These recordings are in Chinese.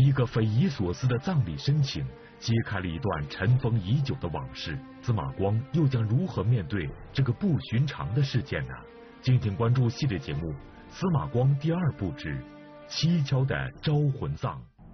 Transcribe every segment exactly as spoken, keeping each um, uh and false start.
一个匪夷所思的葬礼申请，揭开了一段尘封已久的往事。司马光又将如何面对这个不寻常的事件呢？敬请关注系列节目《司马光第二部之蹊跷的招魂葬》。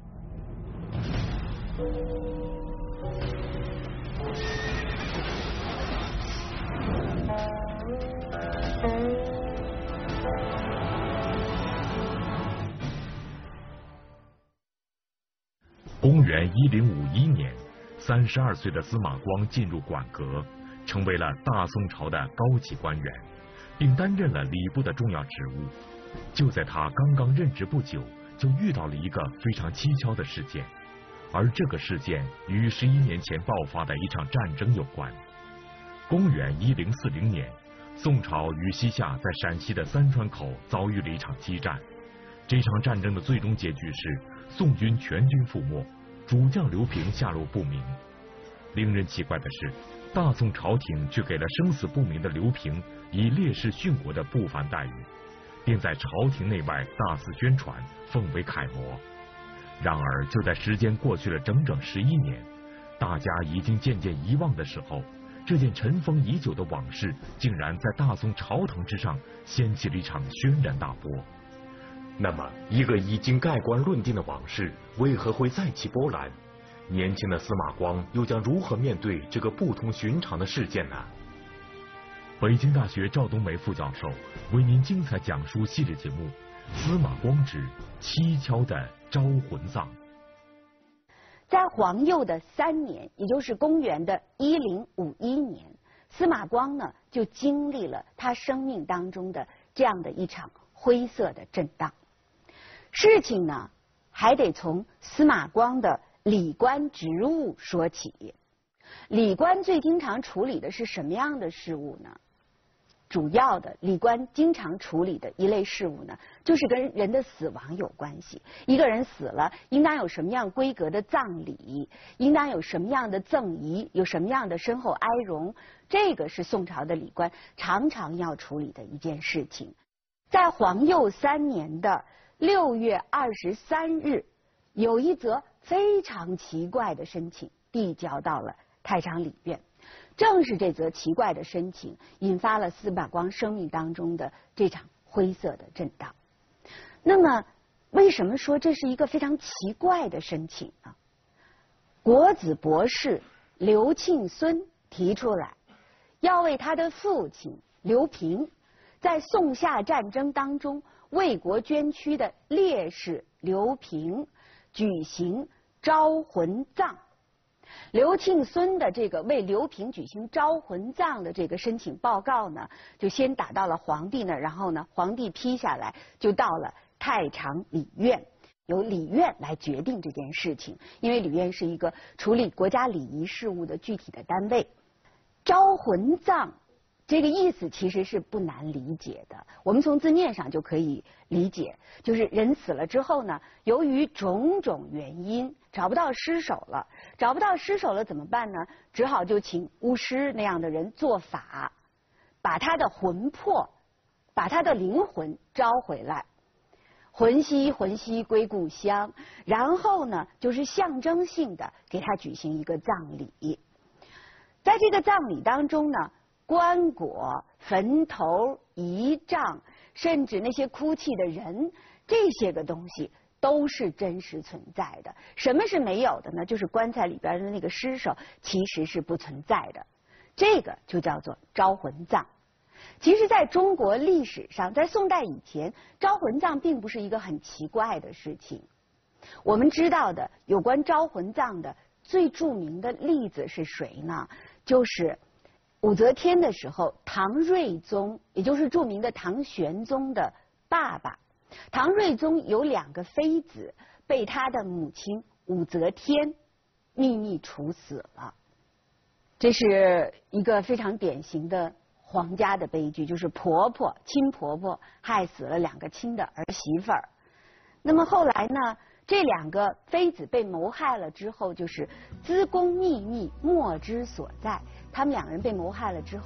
公元一零五一年，三十二岁的司马光进入馆阁，成为了大宋朝的高级官员，并担任了礼部的重要职务。就在他刚刚任职不久，就遇到了一个非常蹊跷的事件，而这个事件与十一年前爆发的一场战争有关。公元一零四零年，宋朝与西夏在陕西的三川口遭遇了一场激战。这场战争的最终结局是宋军全军覆没，主将刘平下落不明。令人奇怪的是，大宋朝廷却给了生死不明的刘平以烈士殉国的不凡待遇，并在朝廷内外大肆宣传，奉为楷模。然而，就在时间过去了整整十一年，大家已经渐渐遗忘的时候，这件尘封已久的往事竟然在大宋朝堂之上掀起了一场轩然大波。那么，一个已经盖棺论定的往事，为何会再起波澜？年轻的司马光又将如何面对这个不同寻常的事件呢？北京大学赵冬梅副教授为您精彩讲述系列节目《司马光之蹊跷的招魂葬》。 在黄佑的三年，也就是公元的一零五一年，司马光呢就经历了他生命当中的这样的一场灰色的震荡。事情呢，还得从司马光的礼官职务说起。礼官最经常处理的是什么样的事务呢？主要的礼官经常处理的一类事务呢，就是跟人的死亡有关系。一个人死了，应当有什么样规格的葬礼，应当有什么样的赠仪，有什么样的身后哀荣，这个是宋朝的礼官常常要处理的一件事情。在黄佑三年的六月二十三日，有一则非常奇怪的申请递交到了太常礼院。正是这则奇怪的申请，引发了司马光生命当中的这场灰色的震荡。那么，为什么说这是一个非常奇怪的申请呢？国子博士刘庆孙提出来，要为他的父亲刘平在宋夏战争当中为国捐躯的烈士刘平举行招魂葬。刘庆孙的这个为刘平举行招魂葬的这个申请报告呢，就先打到了皇帝那儿，然后呢，皇帝批下来，就到了太常礼院，由礼院来决定这件事情。因为礼院是一个处理国家礼仪事务的具体的单位。招魂葬这个意思其实是不难理解的，我们从字面上就可以理解，就是人死了之后呢，由于种种原因找不到尸首了，找不到尸首了怎么办呢？只好就请巫师那样的人做法，把他的魂魄，把他的灵魂招回来，魂兮魂兮归故乡，然后呢，就是象征性的给他举行一个葬礼。在这个葬礼当中呢，棺椁、坟头、仪仗，甚至那些哭泣的人，这些个东西都是真实存在的。什么是没有的呢？就是棺材里边的那个尸首其实是不存在的。这个就叫做招魂葬。其实在中国历史上，在宋代以前，招魂葬并不是一个很奇怪的事情。我们知道的有关招魂葬的最著名的例子是谁呢？就是武则天的时候，唐睿宗，也就是著名的唐玄宗的爸爸。唐睿宗有两个妃子被他的母亲武则天秘密处死了，这是一个非常典型的皇家的悲剧，就是婆婆亲婆婆害死了两个亲的儿媳妇儿。那么后来呢，这两个妃子被谋害了之后，就是资宫秘密莫之所在。他们两个人被谋害了之后啊，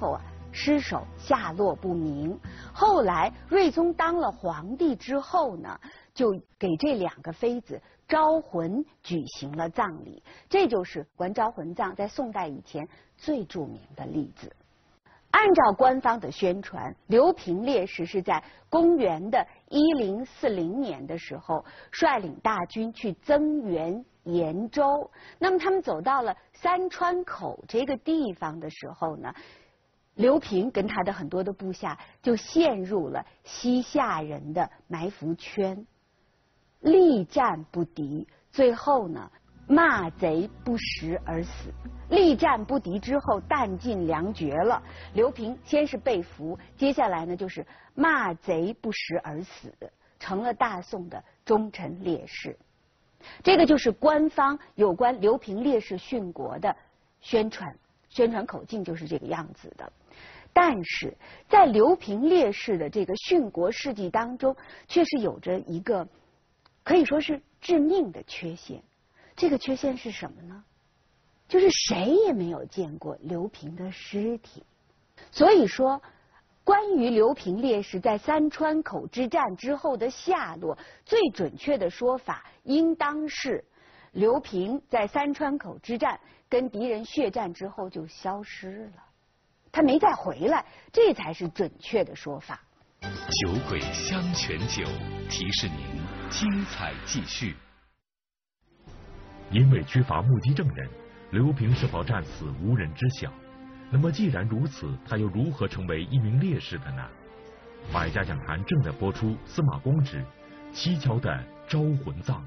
失守，下落不明。后来睿宗当了皇帝之后呢，就给这两个妃子招魂，举行了葬礼。这就是关招魂葬在宋代以前最著名的例子。按照官方的宣传，刘平烈士是在公元的一零四零年的时候，率领大军去增援延州。那么他们走到了三川口这个地方的时候呢，刘平跟他的很多的部下就陷入了西夏人的埋伏圈，力战不敌，最后呢骂贼不食而死。力战不敌之后，弹尽粮绝了，刘平先是被俘，接下来呢就是骂贼不食而死，成了大宋的忠臣烈士。这个就是官方有关刘平烈士殉国的宣传，宣传口径就是这个样子的。但是在刘平烈士的这个殉国事迹当中，却是有着一个可以说是致命的缺陷。这个缺陷是什么呢？就是谁也没有见过刘平的尸体。所以说，关于刘平烈士在三川口之战之后的下落，最准确的说法应当是刘平在三川口之战跟敌人血战之后就消失了，他没再回来，这才是准确的说法。 酒鬼香泉酒提示您精彩继续。 因为缺乏目击证人，刘平是否战死无人知晓。那么既然如此，他又如何成为一名烈士的呢？百家讲坛正在播出司马光之蹊跷的招魂葬。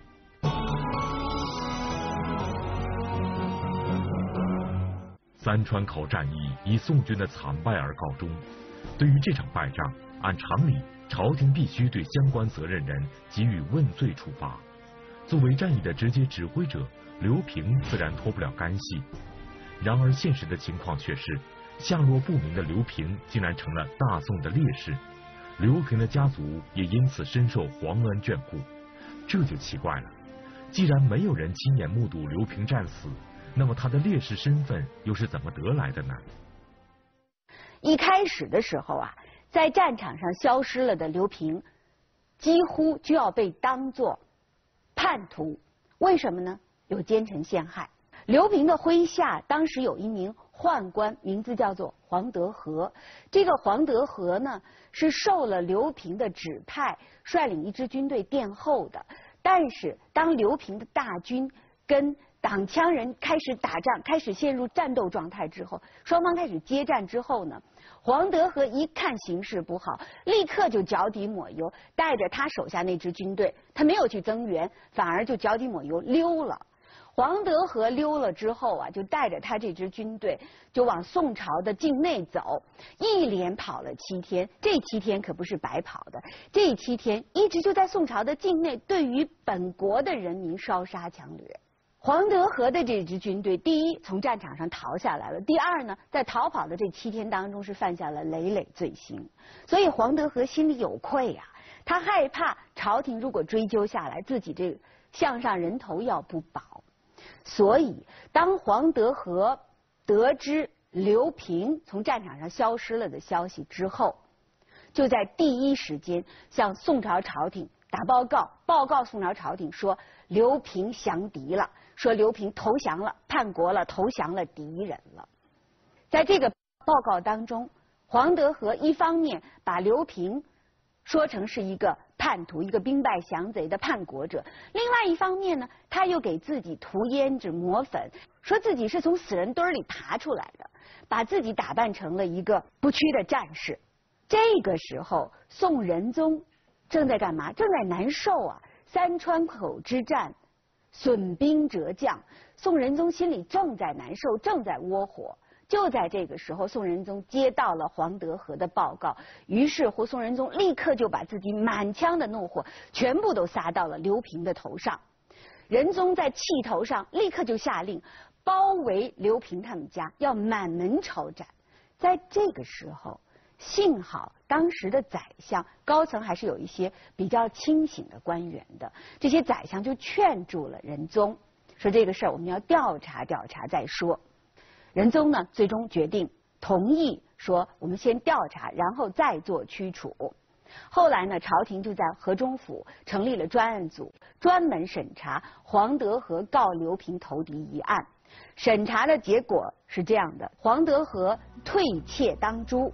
三川口战役以宋军的惨败而告终。对于这场败仗，按常理，朝廷必须对相关责任人给予问罪处罚。作为战役的直接指挥者，刘平自然脱不了干系。然而现实的情况却是，下落不明的刘平竟然成了大宋的烈士，刘平的家族也因此深受皇恩眷顾。这就奇怪了，既然没有人亲眼目睹刘平战死，那么他的烈士身份又是怎么得来的呢？ 一开始的时候啊，在战场上消失了的刘平，几乎就要被当作叛徒。为什么呢？有奸臣陷害。刘平的麾下当时有一名宦官，名字叫做黄德和。这个黄德和呢，是受了刘平的指派，率领一支军队殿后的。但是当刘平的大军跟党羌人开始打仗，开始陷入战斗状态之后，双方开始接战之后呢，黄德和一看形势不好，立刻就脚底抹油，带着他手下那支军队，他没有去增援，反而就脚底抹油溜了。黄德和溜了之后啊，就带着他这支军队就往宋朝的境内走，一连跑了七天。这七天可不是白跑的，这七天一直就在宋朝的境内，对于本国的人民烧杀抢掠。黄德和的这支军队，第一从战场上逃下来了，第二呢，在逃跑的这七天当中是犯下了累累罪行，所以黄德和心里有愧呀、啊，他害怕朝廷如果追究下来，自己这个项上人头要不保。所以当黄德和得知刘平从战场上消失了的消息之后，就在第一时间向宋朝朝廷打报告，报告宋朝朝廷说刘平降敌了，说刘平投降了，叛国了，投降了敌人了。在这个报告当中，黄德和一方面把刘平说成是一个叛徒，一个兵败降贼的叛国者，另外一方面呢，他又给自己涂胭脂抹粉，说自己是从死人堆里爬出来的，把自己打扮成了一个不屈的战士。这个时候宋仁宗正在干嘛？正在难受啊！三川口之战损兵折将，宋仁宗心里正在难受，正在窝火。就在这个时候，宋仁宗接到了黄德和的报告，于是乎宋仁宗立刻就把自己满腔的怒火全部都撒到了刘平的头上。仁宗在气头上立刻就下令包围刘平他们家，要满门抄斩。在这个时候，幸好当时的宰相高层还是有一些比较清醒的官员的，这些宰相就劝住了仁宗，说这个事儿我们要调查调查再说。仁宗呢，最终决定同意说我们先调查，然后再做驱除。后来呢，朝廷就在河中府成立了专案组，专门审查黄德和告刘平投敌一案。审查的结果是这样的：黄德和退窃当诛，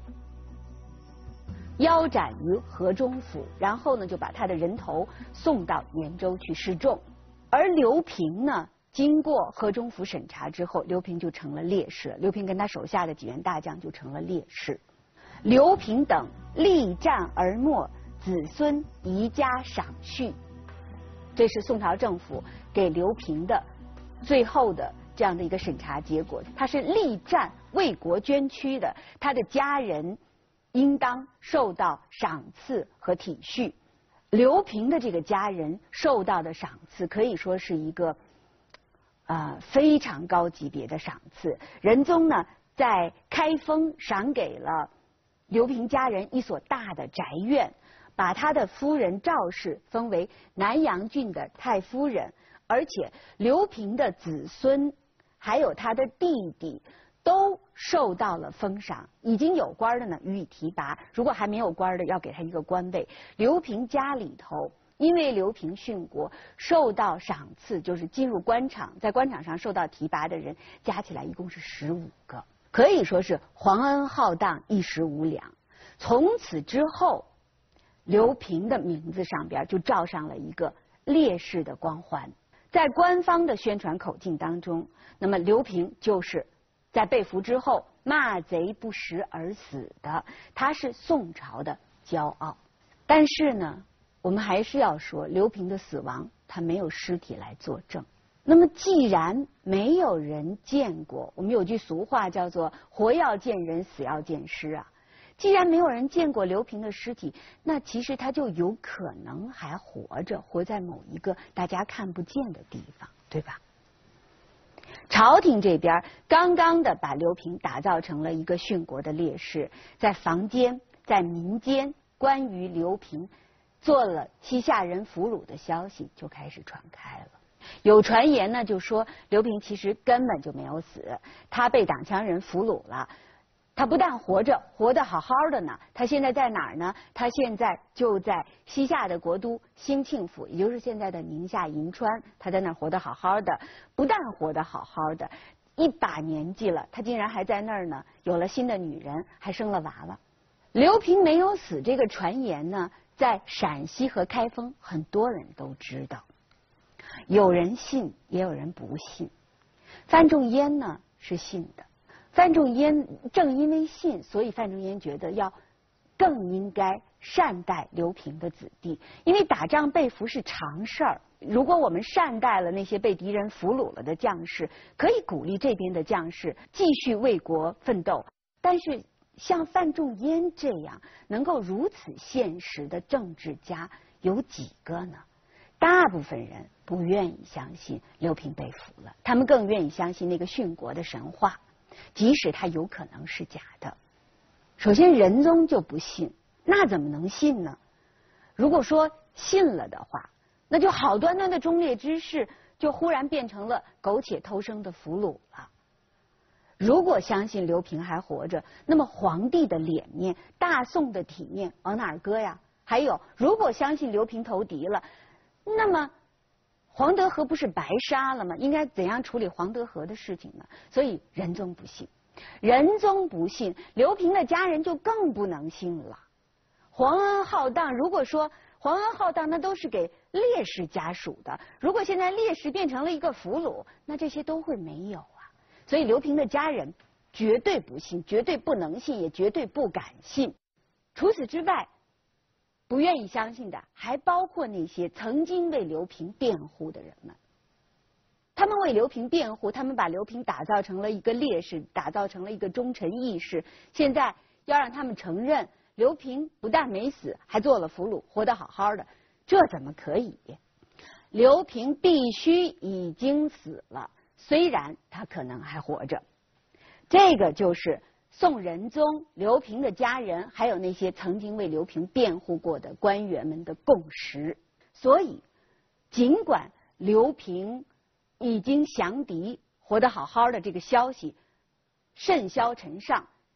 腰斩于河中府，然后呢就把他的人头送到延州去示众。而刘平呢，经过河中府审查之后，刘平就成了烈士，刘平跟他手下的几员大将就成了烈士。刘平等力战而没，子孙遗家赏恤。这是宋朝政府给刘平的最后的这样的一个审查结果。他是力战为国捐躯的，他的家人应当受到赏赐和体恤。刘平的这个家人受到的赏赐可以说是一个啊、呃、非常高级别的赏赐。仁宗呢在开封赏给了刘平家人一所大的宅院，把他的夫人赵氏封为南阳郡的太夫人，而且刘平的子孙还有他的弟弟都受到了封赏，已经有官的呢予以提拔，如果还没有官的要给他一个官位。刘平家里头因为刘平殉国受到赏赐，就是进入官场，在官场上受到提拔的人加起来一共是十五个，可以说是皇恩浩荡，一时无两。从此之后，刘平的名字上边就罩上了一个烈士的光环。在官方的宣传口径当中，那么刘平就是在被俘之后骂贼不食而死的，他是宋朝的骄傲。但是呢，我们还是要说，刘平的死亡他没有尸体来作证。那么既然没有人见过，我们有句俗话叫做活要见人，死要见尸啊。既然没有人见过刘平的尸体，那其实他就有可能还活着，活在某一个大家看不见的地方，对吧？朝廷这边刚刚的把刘平打造成了一个殉国的烈士，在坊间在民间关于刘平做了西夏人俘虏的消息就开始传开了。有传言呢，就说刘平其实根本就没有死，他被党羌人俘虏了。他不但活着，活得好好的呢。他现在在哪儿呢？他现在就在西夏的国都兴庆府，也就是现在的宁夏银川。他在那儿活得好好的，不但活得好好的，一把年纪了，他竟然还在那儿呢，有了新的女人，还生了娃娃。刘平没有死这个传言呢，在陕西和开封很多人都知道，有人信，也有人不信。范仲淹呢是信的。范仲淹正因为信，所以范仲淹觉得要更应该善待刘平的子弟，因为打仗被俘是常事儿。如果我们善待了那些被敌人俘虏了的将士，可以鼓励这边的将士继续为国奋斗。但是像范仲淹这样能够如此现实的政治家有几个呢？大部分人不愿意相信刘平被俘了，他们更愿意相信那个殉国的神话，即使它有可能是假的。首先仁宗就不信，那怎么能信呢？如果说信了的话，那就好端端的忠烈之士就忽然变成了苟且偷生的俘虏了。如果相信刘平还活着，那么皇帝的脸面、大宋的体面往哪儿搁呀？还有，如果相信刘平投敌了，那么黄德和不是白杀了吗？应该怎样处理黄德和的事情呢？所以仁宗不信，仁宗不信，刘平的家人就更不能信了。皇恩浩荡，如果说皇恩浩荡，那都是给烈士家属的。如果现在烈士变成了一个俘虏，那这些都会没有啊。所以刘平的家人绝对不信，绝对不能信，也绝对不敢信。除此之外，不愿意相信的还包括那些曾经为刘平辩护的人们。他们为刘平辩护，他们把刘平打造成了一个烈士，打造成了一个忠臣义士。现在要让他们承认刘平不但没死，还做了俘虏，活得好好的，这怎么可以？刘平必须已经死了，虽然他可能还活着。这个就是宋仁宗、刘平的家人，还有那些曾经为刘平辩护过的官员们的共识。所以，尽管刘平已经降敌，活得好好的这个消息甚嚣尘上，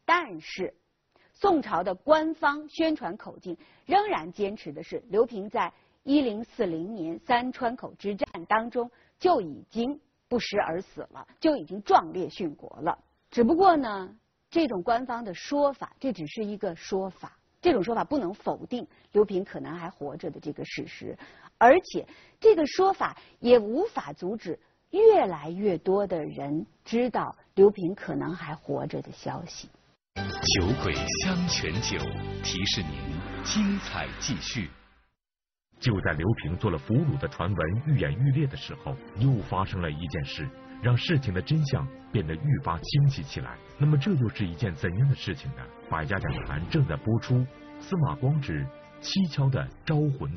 但是宋朝的官方宣传口径仍然坚持的是，刘平在一零四零年三川口之战当中就已经不食而死了，就已经壮烈殉国了。只不过呢，这种官方的说法，这只是一个说法，这种说法不能否定刘平可能还活着的这个事实，而且这个说法也无法阻止越来越多的人知道刘平可能还活着的消息。 酒鬼香泉酒提示您，精彩继续。 就在刘平做了俘虏的传闻愈演愈烈的时候，又发生了一件事，让事情的真相变得愈发清晰起来。那么这又是一件怎样的事情呢？百家讲坛正在播出《司马光之蹊跷的招魂》。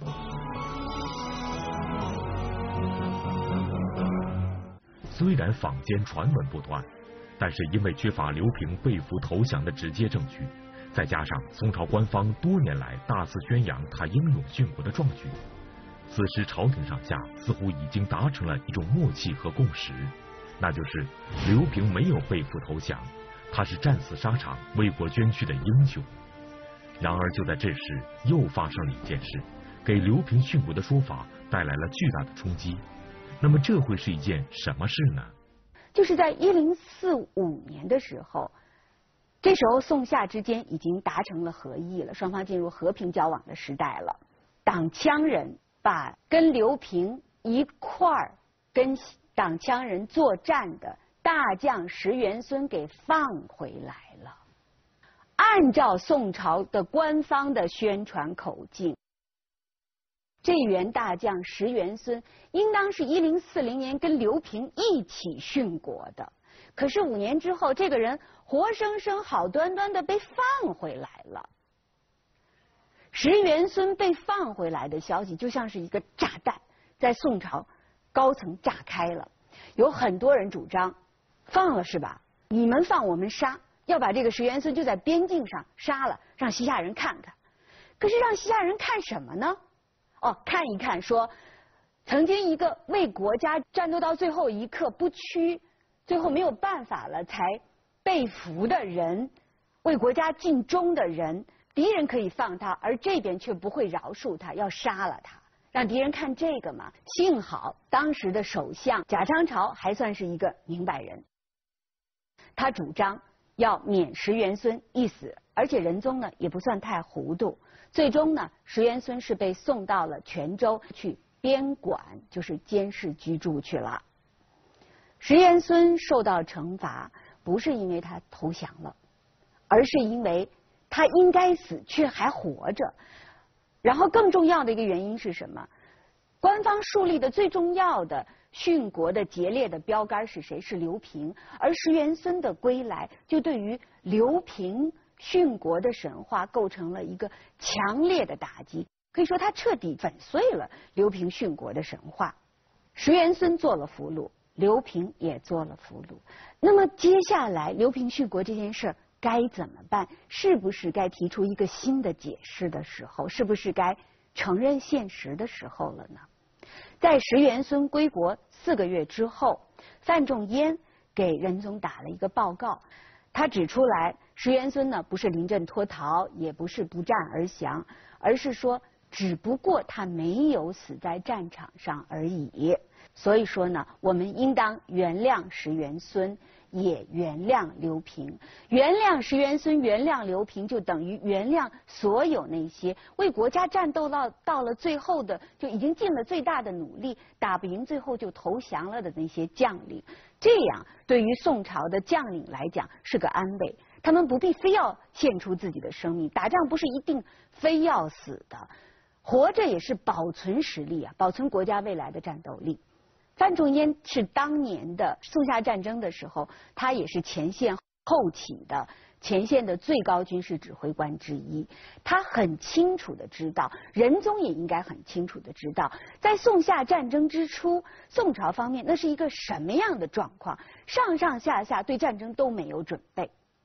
虽然坊间传闻不断，但是因为缺乏刘平被俘投降的直接证据，再加上宋朝官方多年来大肆宣扬他英勇殉国的壮举，此时朝廷上下似乎已经达成了一种默契和共识，那就是刘平没有被俘投降，他是战死沙场为国捐躯的英雄。然而就在这时，又发生了一件事，给刘平殉国的说法带来了巨大的冲击。那么这会是一件什么事呢？ 就是在一零四五年的时候，这时候宋夏之间已经达成了和议了，双方进入和平交往的时代了。党羌人把跟刘平一块儿跟党羌人作战的大将石元孙给放回来了。按照宋朝的官方的宣传口径，这员大将石元孙应当是一零四零年跟刘平一起殉国的，可是五年之后，这个人活生生好端端的被放回来了。石元孙被放回来的消息就像是一个炸弹，在宋朝高层炸开了。有很多人主张放了是吧？你们放我们杀，要把这个石元孙就在边境上杀了，让西夏人看看。可是让西夏人看什么呢？哦，看一看说，曾经一个为国家战斗到最后一刻不屈，最后没有办法了才被俘的人，为国家尽忠的人，敌人可以放他，而这边却不会饶恕他，要杀了他，让敌人看这个嘛。幸好当时的首相贾昌朝还算是一个明白人，他主张要免石元孙一死，而且仁宗呢也不算太糊涂。最终呢，石元孙是被送到了泉州去边管，就是监视居住去了。石元孙受到惩罚，不是因为他投降了，而是因为他应该死却还活着。然后更重要的一个原因是什么？官方树立的最重要的殉国的节烈的标杆是谁？是刘平。而石元孙的归来，就对于刘平殉国的神话构成了一个强烈的打击，可以说他彻底粉碎了刘平殉国的神话。石元孙做了俘虏，刘平也做了俘虏。那么接下来刘平殉国这件事该怎么办？是不是该提出一个新的解释的时候？是不是该承认现实的时候了呢？在石元孙归国四个月之后，范仲淹给仁宗打了一个报告，他指出来石元孙呢不是临阵脱逃，也不是不战而降，而是说只不过他没有死在战场上而已。所以说呢，我们应当原谅石元孙，也原谅刘平。原谅石元孙，原谅刘平，就等于原谅所有那些为国家战斗到到了最后的，就已经尽了最大的努力，打不赢最后就投降了的那些将领。这样对于宋朝的将领来讲是个安慰，他们不必非要献出自己的生命，打仗不是一定非要死的，活着也是保存实力啊，保存国家未来的战斗力。范仲淹是当年的宋夏战争的时候，他也是前线后起的前线的最高军事指挥官之一，他很清楚的知道，仁宗也应该很清楚的知道，在宋夏战争之初，宋朝方面那是一个什么样的状况，上上下下对战争都没有准备。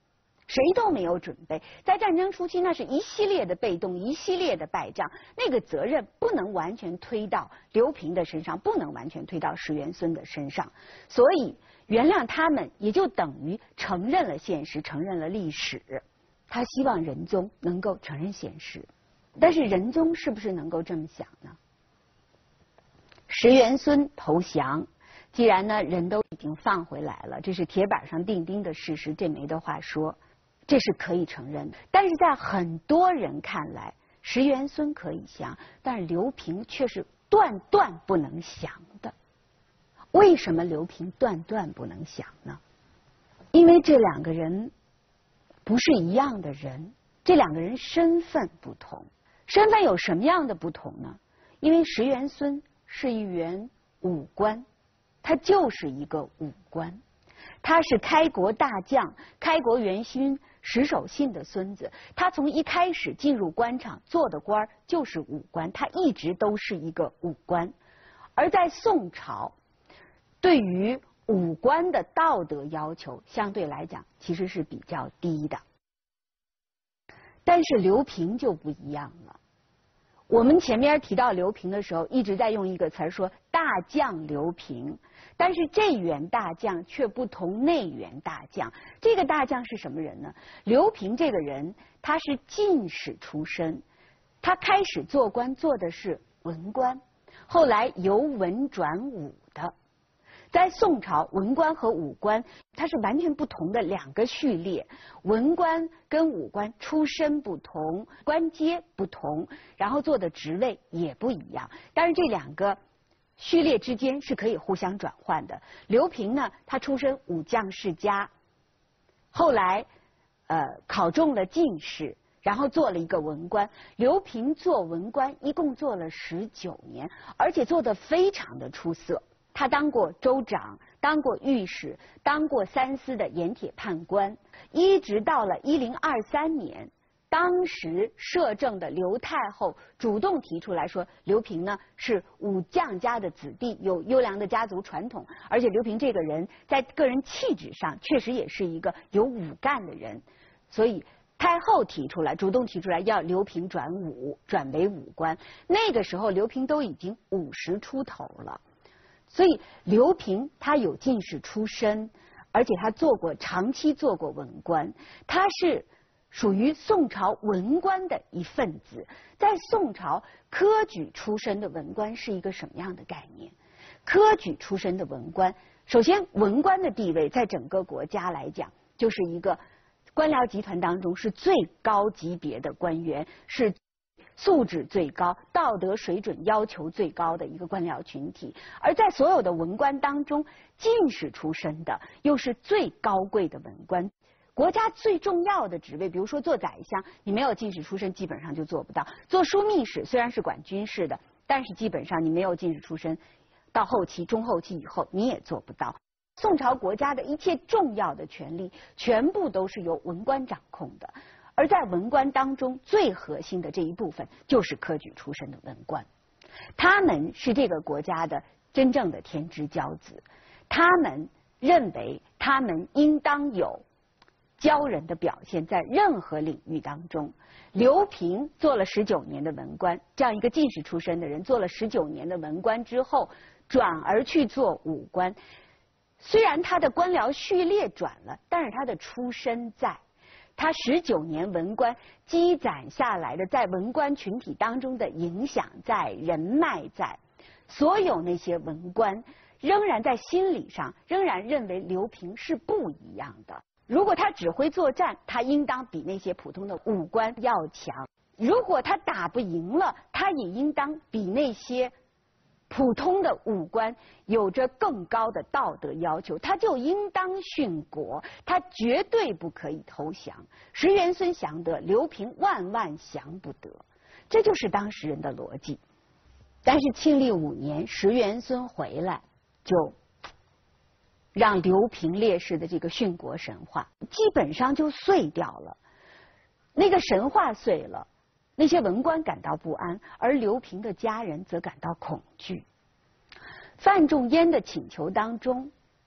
谁都没有准备。在战争初期，那是一系列的被动，一系列的败仗，那个责任不能完全推到刘平的身上，不能完全推到石元孙的身上。所以原谅他们，也就等于承认了现实，承认了历史。他希望仁宗能够承认现实，但是仁宗是不是能够这么想呢？石元孙投降，既然呢人都已经放回来了，这是铁板上钉钉的事实，这没得话说，这是可以承认的。但是在很多人看来，石元孙可以降，但是刘平却是断断不能降的。为什么刘平断断不能降呢？因为这两个人不是一样的人，这两个人身份不同。身份有什么样的不同呢？因为石元孙是一员武官，他就是一个武官，他是开国大将开国元勋石守信的孙子，他从一开始进入官场做的官就是武官，他一直都是一个武官。而在宋朝，对于武官的道德要求相对来讲其实是比较低的。但是刘平就不一样了。我们前面提到刘平的时候，一直在用一个词儿说大将刘平，但是这员大将却不同那员大将。这个大将是什么人呢？刘平这个人他是进士出身，他开始做官做的是文官，后来由文转武的。在宋朝，文官和武官它是完全不同的两个序列，文官跟武官出身不同，官阶不同，然后做的职位也不一样，但是这两个序列之间是可以互相转换的。刘平呢，他出身武将世家，后来呃考中了进士，然后做了一个文官。刘平做文官一共做了十九年，而且做得非常的出色。他当过州长，当过御史，当过三司的盐铁判官，一直到了一零二三年，当时摄政的刘太后主动提出来说，刘平呢是武将家的子弟，有优良的家族传统，而且刘平这个人在个人气质上确实也是一个有武干的人，所以太后提出来，主动提出来要刘平转武，转为武官。那个时候刘平都已经五十出头了。所以刘平他有进士出身，而且他做过长期做过文官，他是属于宋朝文官的一份子。在宋朝，科举出身的文官是一个什么样的概念？科举出身的文官，首先文官的地位在整个国家来讲，就是一个官僚集团当中是最高级别的官员，是素质最高、道德水准要求最高的一个官僚群体。而在所有的文官当中，进士出身的又是最高贵的文官。国家最重要的职位，比如说做宰相，你没有进士出身基本上就做不到。做枢密使虽然是管军事的，但是基本上你没有进士出身，到后期中后期以后你也做不到。宋朝国家的一切重要的权力全部都是由文官掌控的。而在文官当中，最核心的这一部分就是科举出身的文官，他们是这个国家的真正的天之骄子，他们认为他们应当有骄人的表现，在任何领域当中。刘平做了十九年的文官，这样一个进士出身的人做了十九年的文官之后，转而去做武官。虽然他的官僚序列转了，但是他的出身在。他十九年文官积攒下来的在文官群体当中的影响在，人脉在，所有那些文官仍然在心理上仍然认为刘平是不一样的。如果他只会作战，他应当比那些普通的武官要强；如果他打不赢了，他也应当比那些普通的武官有着更高的道德要求，他就应当殉国，他绝对不可以投降。石元孙降得，刘平万万降不得，这就是当时人的逻辑。但是庆历五年，石元孙回来，就让刘平烈士的这个殉国神话基本上就碎掉了。那个神话碎了，那些文官感到不安，而刘平的家人则感到恐惧。范仲淹的请求当中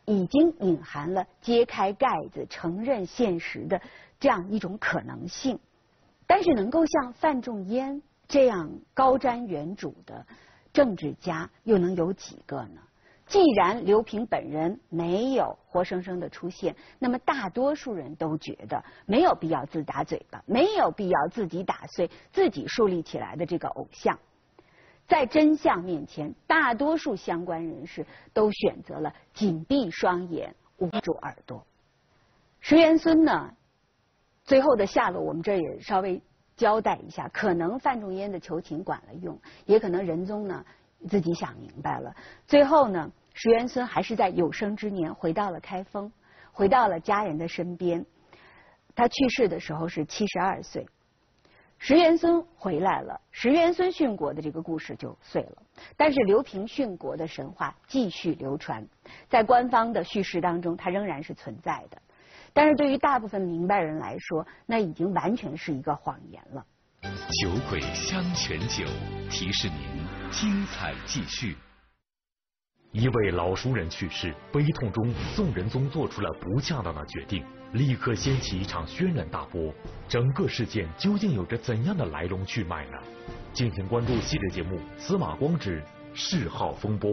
已经隐含了揭开盖子、承认现实的这样一种可能性。但是能够像范仲淹这样高瞻远瞩的政治家又能有几个呢？既然刘平本人没有活生生的出现，那么大多数人都觉得没有必要自打嘴巴，没有必要自己打碎自己树立起来的这个偶像。在真相面前，大多数相关人士都选择了紧闭双眼，捂住耳朵。石元孙呢，最后的下落我们这儿也稍微交代一下，可能范仲淹的求情管了用，也可能仁宗呢自己想明白了。最后呢，石元孙还是在有生之年回到了开封，回到了家人的身边。他去世的时候是七十二岁。石元孙回来了，石元孙殉国的这个故事就碎了。但是刘平殉国的神话继续流传，在官方的叙事当中，它仍然是存在的。但是对于大部分明白人来说，那已经完全是一个谎言了。 酒鬼香泉酒提示您，精彩继续。 一位老熟人去世，悲痛中宋仁宗做出了不恰当的决定，立刻掀起一场轩然大波。整个事件究竟有着怎样的来龙去脉呢？敬请关注系列节目《司马光之谥号风波》。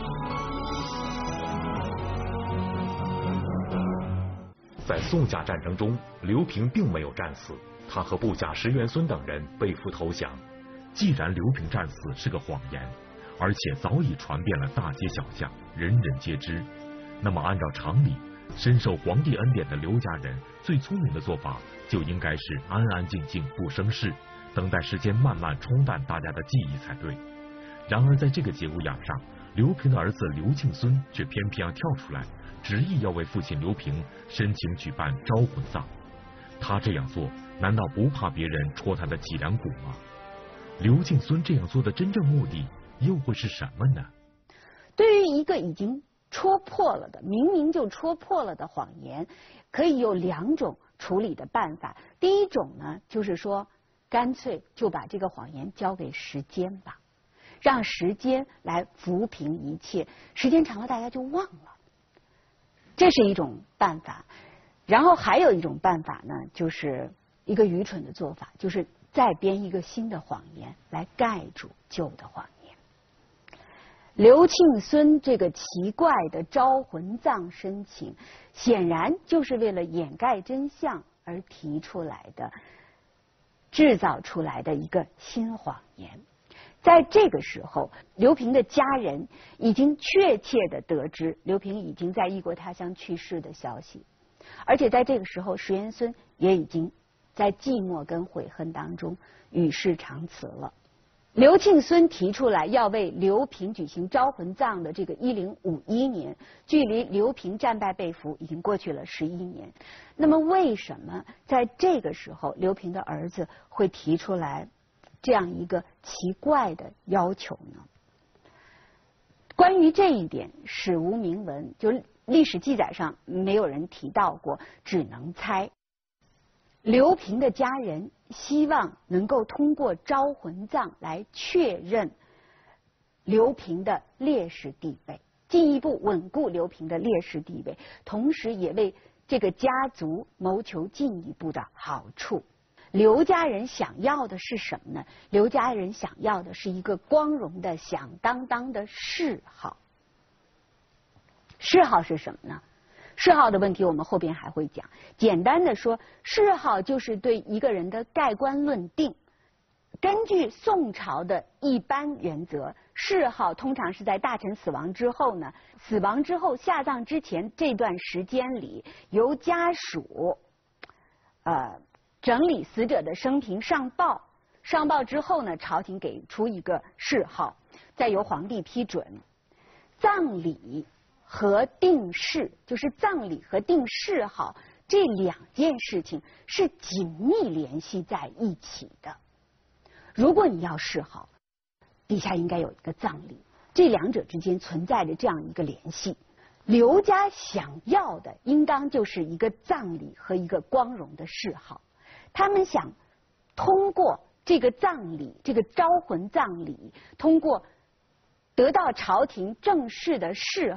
在宋夏战争中，刘平并没有战死，他和部下石元孙等人被俘投降。既然刘平战死是个谎言，而且早已传遍了大街小巷，人人皆知，那么按照常理，深受皇帝恩典的刘家人最聪明的做法就应该是安安静静不生事，等待时间慢慢冲淡大家的记忆才对。然而在这个节骨眼上，刘平的儿子刘庆孙却偏偏要跳出来，执意要为父亲刘平申请举办招魂葬。他这样做难道不怕别人戳他的脊梁骨吗？刘庆孙这样做的真正目的又会是什么呢？ 对于一个已经戳破了的，明明就戳破了的谎言，可以有两种处理的办法。第一种呢，就是说干脆就把这个谎言交给时间吧，让时间来抚平一切，时间长了大家就忘了，这是一种办法。然后还有一种办法呢，就是一个愚蠢的做法，就是再编一个新的谎言来盖住旧的谎言。刘庆孙这个奇怪的招魂葬申请，显然就是为了掩盖真相而提出来的，制造出来的一个新谎言。在这个时候，刘平的家人已经确切地得知刘平已经在异国他乡去世的消息，而且在这个时候，石元孙也已经在寂寞跟悔恨当中与世长辞了。刘庆孙提出来要为刘平举行招魂葬的这个一零五一年，距离刘平战败被俘已经过去了十一年。那么为什么在这个时候刘平的儿子会提出来这样一个奇怪的要求呢？关于这一点，史无明文，就历史记载上没有人提到过，只能猜。刘平的家人希望能够通过招魂葬来确认刘平的烈士地位，进一步稳固刘平的烈士地位，同时也为这个家族谋求进一步的好处。刘家人想要的是什么呢？刘家人想要的是一个光荣的响当当的谥号。谥号是什么呢？谥号的问题我们后边还会讲。简单的说，谥号就是对一个人的盖棺论定。根据宋朝的一般原则，谥号通常是在大臣死亡之后呢，死亡之后下葬之前这段时间里，由家属呃整理死者的生平上报，上报之后呢，朝廷给出一个谥号，再由皇帝批准。葬礼和定谥，就是葬礼和定谥号这两件事情是紧密联系在一起的。如果你要谥号，底下应该有一个葬礼，这两者之间存在着这样一个联系。刘家想要的应当就是一个葬礼和一个光荣的谥号，他们想通过这个葬礼，这个招魂葬礼，通过得到朝廷正式的谥号，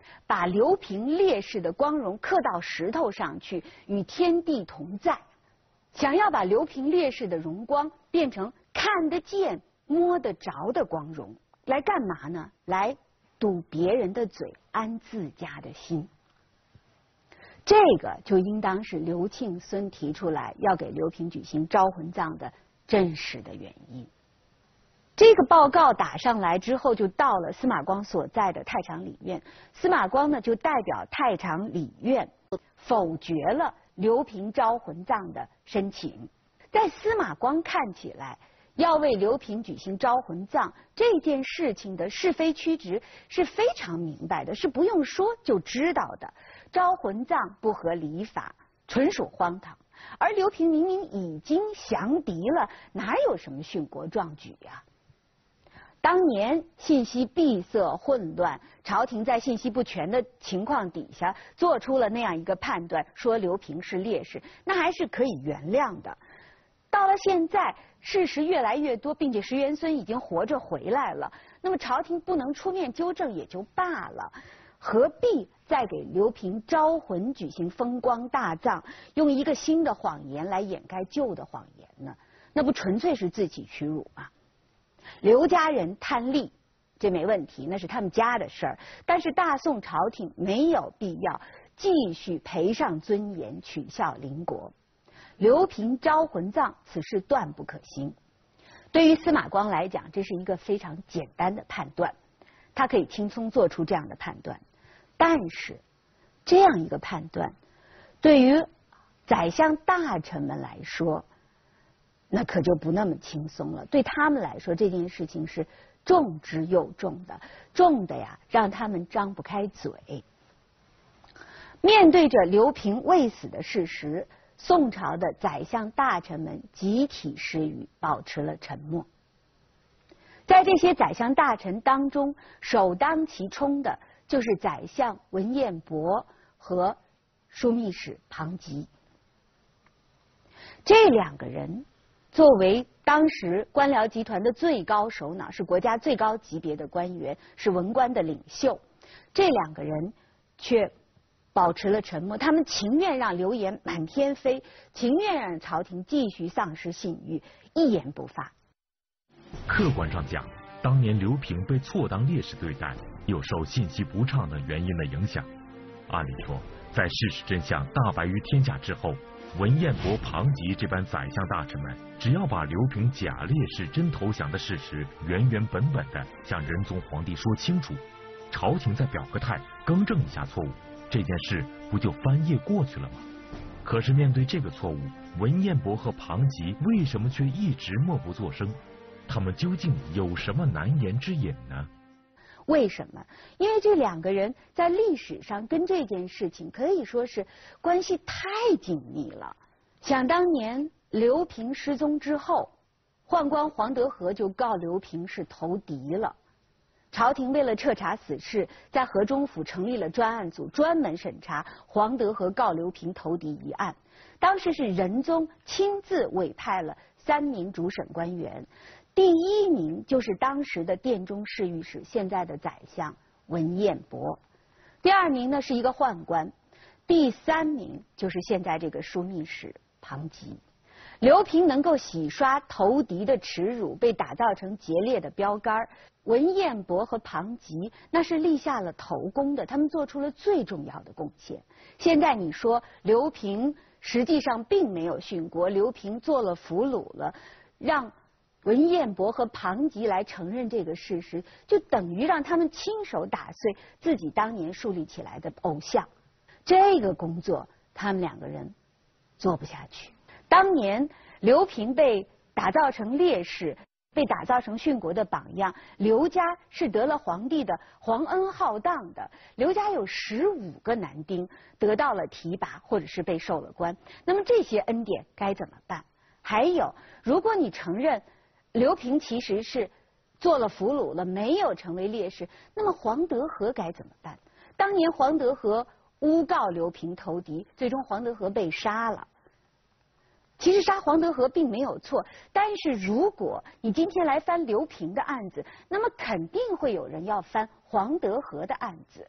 把刘平烈士的光荣刻到石头上去，与天地同在，想要把刘平烈士的荣光变成看得见、摸得着的光荣，来干嘛呢？来堵别人的嘴，安自家的心。这个就应当是刘庆孙提出来要给刘平举行招魂葬的真实的原因。这个报告打上来之后，就到了司马光所在的太常理院。司马光呢，就代表太常理院否决了刘平招魂葬的申请。在司马光看起来，要为刘平举行招魂葬这件事情的是非曲直是非常明白的，是不用说就知道的。招魂葬不合礼法，纯属荒唐。而刘平明明已经降敌了，哪有什么殉国壮举呀？当年信息闭塞混乱，朝廷在信息不全的情况底下做出了那样一个判断，说刘平是烈士，那还是可以原谅的。到了现在，事实越来越多，并且石元孙已经活着回来了，那么朝廷不能出面纠正也就罢了，何必再给刘平招魂举行风光大葬，用一个新的谎言来掩盖旧的谎言呢？那不纯粹是自取其辱吗？刘家人贪利，这没问题，那是他们家的事儿。但是大宋朝廷没有必要继续赔上尊严，取笑邻国。刘平招魂葬，此事断不可行。对于司马光来讲，这是一个非常简单的判断，他可以轻松做出这样的判断。但是，这样一个判断，对于宰相大臣们来说，那可就不那么轻松了。对他们来说，这件事情是重之又重的，重的呀，让他们张不开嘴。面对着刘平未死的事实，宋朝的宰相大臣们集体失语，保持了沉默。在这些宰相大臣当中，首当其冲的就是宰相文彦博和枢密使庞吉。这两个人作为当时官僚集团的最高首脑，是国家最高级别的官员，是文官的领袖，这两个人却保持了沉默。他们情愿让流言满天飞，情愿让朝廷继续丧失信誉，一言不发。 客观上讲，当年刘平被错当烈士对待，又受信息不畅等原因的影响。按理说，在事实真相大白于天下之后，文彦博、庞吉这般宰相大臣们，只要把刘平假烈士真投降的事实原原本本的向仁宗皇帝说清楚，朝廷再表个态，更正一下错误，这件事不就翻页过去了吗？可是面对这个错误，文彦博和庞吉为什么却一直默不作声？他们究竟有什么难言之隐呢？ 为什么？因为这两个人在历史上跟这件事情可以说是关系太紧密了。想当年刘平失踪之后，宦官黄德和就告刘平是投敌了。朝廷为了彻查此事，在河中府成立了专案组，专门审查黄德和告刘平投敌一案。当时是仁宗亲自委派了三名主审官员，第一名就是当时的殿中侍御史，现在的宰相文彦博；第二名呢是一个宦官；第三名就是现在这个枢密使庞吉。刘平能够洗刷投敌的耻辱，被打造成节烈的标杆，文彦博和庞吉那是立下了头功的，他们做出了最重要的贡献。现在你说刘平实际上并没有殉国，刘平做了俘虏了，让文彦博和庞吉来承认这个事实，就等于让他们亲手打碎自己当年树立起来的偶像。这个工作他们两个人做不下去。当年刘平被打造成烈士，被打造成殉国的榜样，刘家是得了皇帝的皇恩浩荡的。刘家有十五个男丁得到了提拔，或者是被授了官。那么这些恩典该怎么办？还有，如果你承认刘平其实是做了俘虏了，没有成为烈士，那么黄德和该怎么办？当年黄德和诬告刘平投敌，最终黄德和被杀了。其实杀黄德和并没有错，但是如果你今天来翻刘平的案子，那么肯定会有人要翻黄德和的案子。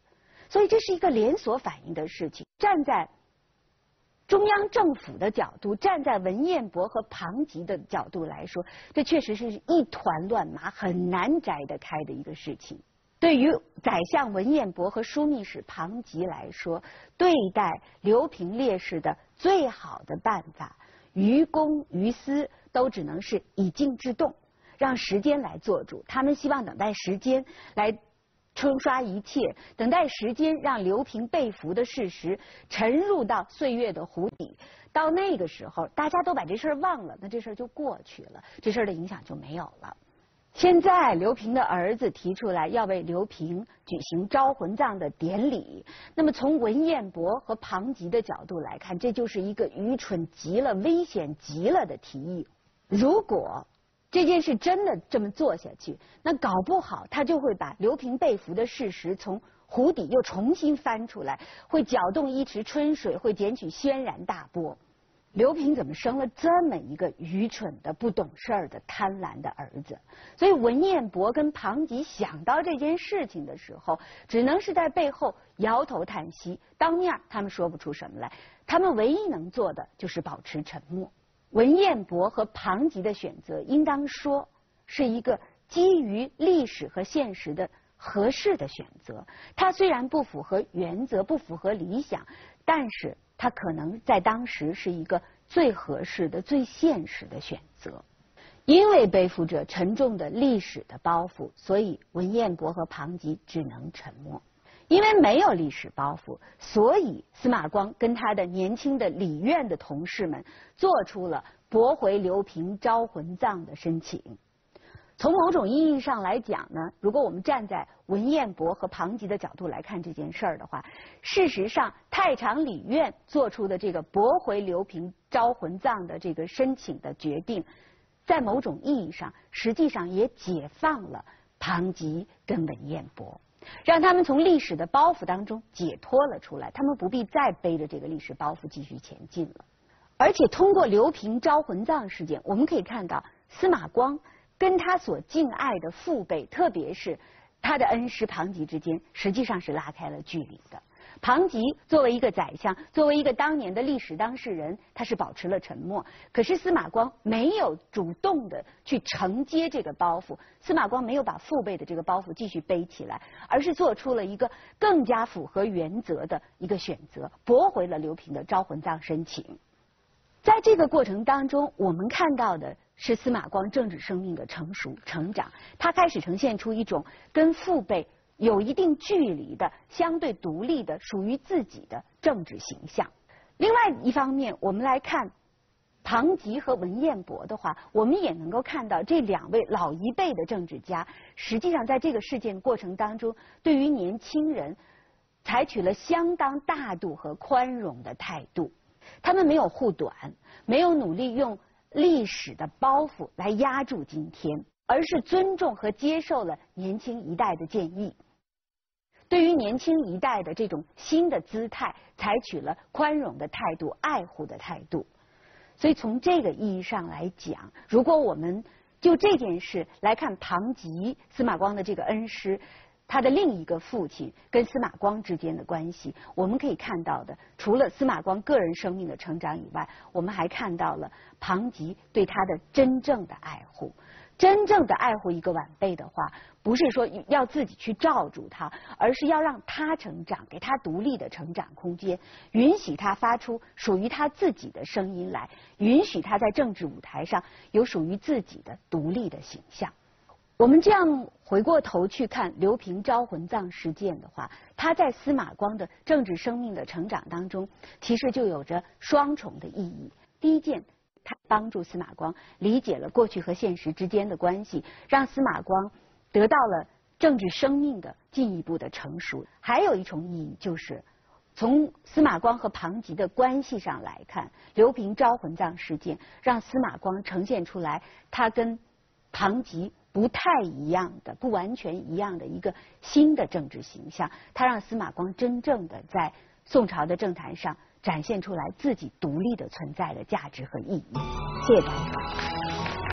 所以这是一个连锁反应的事情。站在中央政府的角度，站在文彦博和庞吉的角度来说，这确实是一团乱麻，很难摘得开的一个事情。对于宰相文彦博和枢密使庞吉来说，对待刘平烈士的最好的办法，于公于私都只能是以静制动，让时间来做主。他们希望等待时间来冲刷一切，等待时间让刘平被俘的事实沉入到岁月的湖底。到那个时候，大家都把这事儿忘了，那这事儿就过去了，这事儿的影响就没有了。现在刘平的儿子提出来要为刘平举行招魂葬的典礼，那么从文彦博和庞吉的角度来看，这就是一个愚蠢极了、危险极了的提议。如果这件事真的这么做下去，那搞不好他就会把刘平被俘的事实从湖底又重新翻出来，会搅动一池春水，会卷起轩然大波。刘平怎么生了这么一个愚蠢的、不懂事儿的、贪婪的儿子？所以文彦博跟庞吉想到这件事情的时候，只能是在背后摇头叹息，当面他们说不出什么来。他们唯一能做的就是保持沉默。文彦博和庞吉的选择，应当说是一个基于历史和现实的合适的选择。它虽然不符合原则，不符合理想，但是它可能在当时是一个最合适的、最现实的选择。因为背负着沉重的历史的包袱，所以文彦博和庞吉只能沉默。因为没有历史包袱，所以司马光跟他的年轻的理院的同事们做出了驳回刘平招魂葬的申请。从某种意义上来讲呢，如果我们站在文彦博和庞吉的角度来看这件事儿的话，事实上太常理院做出的这个驳回刘平招魂葬的这个申请的决定，在某种意义上实际上也解放了庞吉跟文彦博，让他们从历史的包袱当中解脱了出来，他们不必再背着这个历史包袱继续前进了。而且通过刘平招魂葬事件，我们可以看到司马光跟他所敬爱的父辈，特别是他的恩师庞吉之间，实际上是拉开了距离的。庞吉作为一个宰相，作为一个当年的历史当事人，他是保持了沉默。可是司马光没有主动的去承接这个包袱，司马光没有把父辈的这个包袱继续背起来，而是做出了一个更加符合原则的一个选择，驳回了刘平的招魂葬申请。在这个过程当中，我们看到的是司马光政治生命的成熟成长，他开始呈现出一种跟父辈有一定距离的、相对独立的、属于自己的政治形象。另外一方面，我们来看庞吉和文彦博的话，我们也能够看到这两位老一辈的政治家，实际上在这个事件过程当中，对于年轻人采取了相当大度和宽容的态度。他们没有护短，没有努力用历史的包袱来压住今天，而是尊重和接受了年轻一代的建议。对于年轻一代的这种新的姿态，采取了宽容的态度、爱护的态度。所以从这个意义上来讲，如果我们就这件事来看庞吉，司马光的这个恩师，他的另一个父亲跟司马光之间的关系，我们可以看到的，除了司马光个人生命的成长以外，我们还看到了庞吉对他的真正的爱护。真正的爱护一个晚辈的话，不是说要自己去罩住他，而是要让他成长，给他独立的成长空间，允许他发出属于他自己的声音来，允许他在政治舞台上有属于自己的独立的形象。我们这样回过头去看刘平招魂葬事件的话，他在司马光的政治生命的成长当中，其实就有着双重的意义。第一件，他帮助司马光理解了过去和现实之间的关系，让司马光得到了政治生命的进一步的成熟。还有一重意义，就是从司马光和庞吉的关系上来看，刘平招魂葬事件让司马光呈现出来他跟庞吉不太一样的、不完全一样的一个新的政治形象，他让司马光真正的在宋朝的政坛上展现出来自己独立的存在的价值和意义。谢谢大家。